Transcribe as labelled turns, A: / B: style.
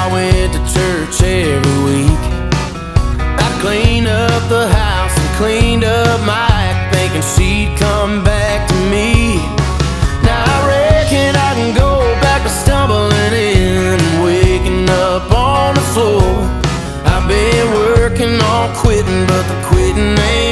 A: I went to church every week. I cleaned up the house and cleaned up my act, thinking she'd come back to me. Now I reckon I can go back to stumbling in and waking up on the floor. I've been working on quitting, but the quitting ain't